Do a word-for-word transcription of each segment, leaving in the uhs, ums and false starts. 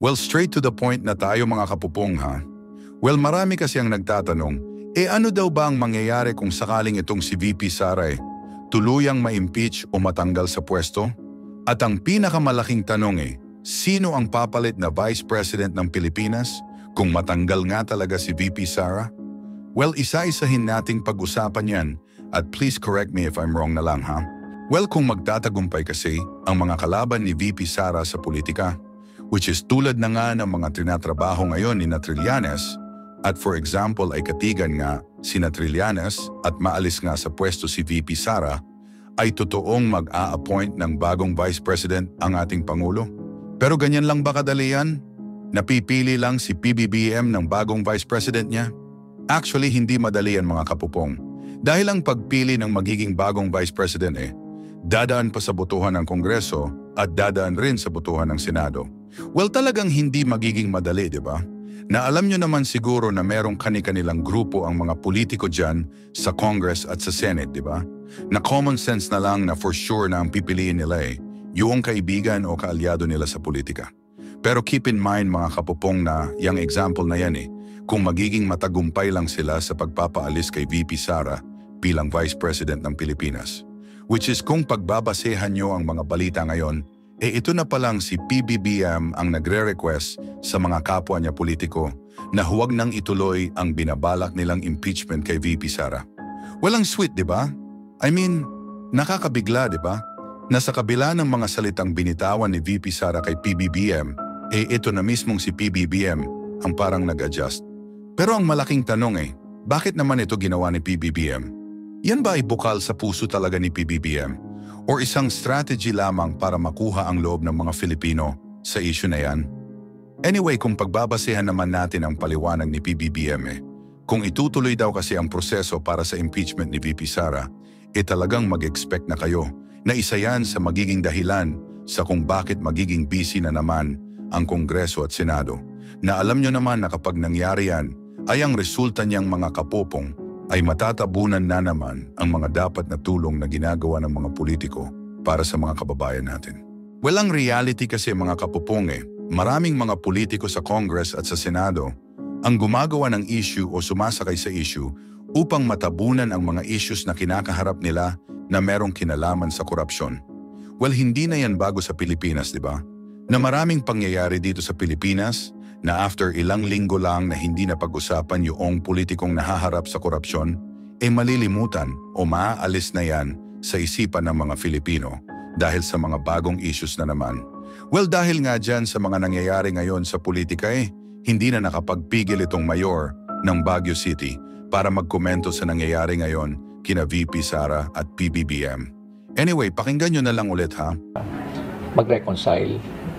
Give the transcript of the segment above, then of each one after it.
Well, straight to the point na tayo mga kapupong ha. Well, marami kasi ang nagtatanong, eh ano daw ba ang mangyayari kung sakaling itong si V P Sara eh, tuluyang ma-impeach o matanggal sa pwesto? At ang pinakamalaking tanong eh, sino ang papalit na Vice President ng Pilipinas kung matanggal nga talaga si V P Sara? Well, isa-isahin nating pag-usapan yan at please correct me if I'm wrong na lang ha. Well, kung magtatagumpay kasi ang mga kalaban ni V P Sara sa politika, which is tulad na nga ng mga trinatrabaho ngayon ni Trillanes, at for example ay katigan nga si Trillanes at maalis nga sa pwesto si V P Sara, ay totoong mag-a-appoint ng bagong Vice President ang ating Pangulo. Pero ganyan lang ba kadali yan? Napipili lang si P B B M ng bagong Vice President niya? Actually, hindi madali yan mga kapupong. Dahil ang pagpili ng magiging bagong Vice President eh, dadaan pa sa botohan ng Kongreso at dadaan rin sa botohan ng Senado. Well, talagang hindi magiging madali, di ba? Na alam nyo naman siguro na merong kani-kanilang grupo ang mga politiko dyan sa Congress at sa Senate, di ba? Na common sense na lang na for sure na ang pipiliin nila eh, yung kaibigan o kaalyado nila sa politika. Pero keep in mind mga kapupong na yung example na yan eh, kung magiging matagumpay lang sila sa pagpapaalis kay V P Sara bilang Vice President ng Pilipinas. Which is kung pagbabasehan nyo ang mga balita ngayon, eh ito na palang si P B B M ang nagre-request sa mga kapwa niya politiko na huwag nang ituloy ang binabalak nilang impeachment kay V P Sara. Walang sweet, di ba? I mean, nakakabigla, di ba? Na sa kabila ng mga salitang binitawan ni V P Sara kay P B B M, eh ito na mismong si P B B M ang parang nag-adjust. Pero ang malaking tanong eh, bakit naman ito ginawa ni P B B M? Yan ba ay bukal sa puso talaga ni P B B M? O isang strategy lamang para makuha ang loob ng mga Filipino sa issue na yan? Anyway, kung pagbabasehan naman natin ang paliwanag ni P B B M eh, kung itutuloy daw kasi ang proseso para sa impeachment ni V P Sara, eh talagang mag-expect na kayo na isa yan sa magiging dahilan sa kung bakit magiging busy na naman ang Kongreso at Senado. Na alam nyo naman na kapag nangyari yan, ay ang resulta niyang mga kapopong ay matatabunan na naman ang mga dapat na tulong na ginagawa ng mga politiko para sa mga kababayan natin. Well, ang reality kasi mga kapupong eh, maraming mga politiko sa Congress at sa Senado ang gumagawa ng issue o sumasakay sa issue upang matabunan ang mga issues na kinakaharap nila na merong kinalaman sa korupsyon. Well, hindi na yan bago sa Pilipinas, di ba? Na maraming pangyayari dito sa Pilipinas na after ilang linggo lang na hindi na pag-usapan yung politikong nahaharap sa korupsyon, eh malilimutan o maaalis na yan sa isipan ng mga Filipino dahil sa mga bagong issues na naman. Well, dahil nga dyan sa mga nangyayari ngayon sa politika eh, hindi na nakapagpigil itong mayor ng Baguio City para magkomento sa nangyayari ngayon kina V P Sara at P B B M. Anyway, pakinggan nyo na lang ulit ha. Mag-reconcile.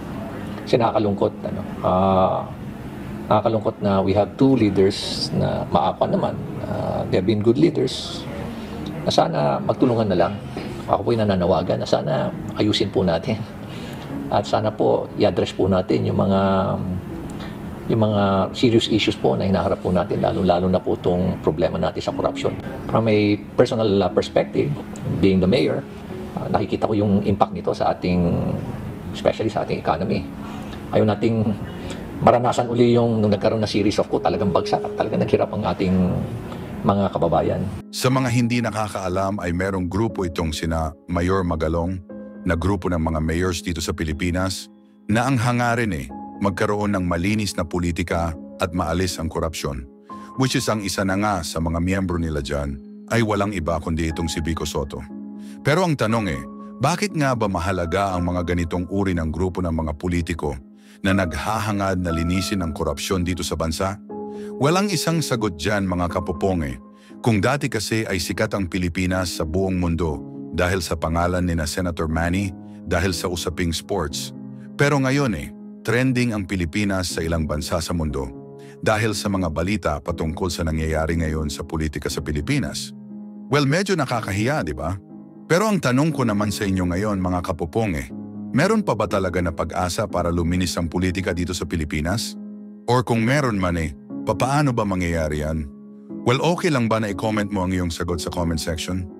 Kasi nakakalungkot, ano, uh, nakakalungkot na we have two leaders na maapa naman. Uh, they have been good leaders. Na sana magtulungan na lang. Ako po'y nananawagan na sana ayusin po natin. At sana po i-address po natin yung mga yung mga serious issues po na hinaharap po natin, lalo-lalo na po itong problema natin sa corruption. From a personal uh, perspective, being the mayor, uh, nakikita ko yung impact nito sa ating, especially sa ating economy. Ayaw nating maranasan uli yung nung nagkaroon na series of ko, talagang bagsak at talagang naghirap ang ating mga kababayan. Sa mga hindi nakakaalam ay merong grupo itong sina Mayor Magalong na grupo ng mga mayors dito sa Pilipinas na ang hangarin eh, magkaroon ng malinis na politika at maalis ang korupsyon. Which is ang isa na nga sa mga miyembro nila dyan ay walang iba kundi itong si Vico Sotto. Pero ang tanong eh, bakit nga ba mahalaga ang mga ganitong uri ng grupo ng mga politiko na naghahangad na linisin ang korupsyon dito sa bansa? Walang isang sagot dyan mga kapupong eh. Kung dati kasi ay sikat ang Pilipinas sa buong mundo dahil sa pangalan ni na Senator Manny, dahil sa usaping sports. Pero ngayon eh, trending ang Pilipinas sa ilang bansa sa mundo dahil sa mga balita patungkol sa nangyayari ngayon sa politika sa Pilipinas. Well, medyo nakakahiya, di ba? Pero ang tanong ko naman sa inyo ngayon mga kapupong eh, meron pa ba talaga na pag-asa para luminis ang politika dito sa Pilipinas? Or kung meron man eh, papaano ba mangyayari yan? Well, okay lang ba na i-comment mo ang iyong sagot sa comment section?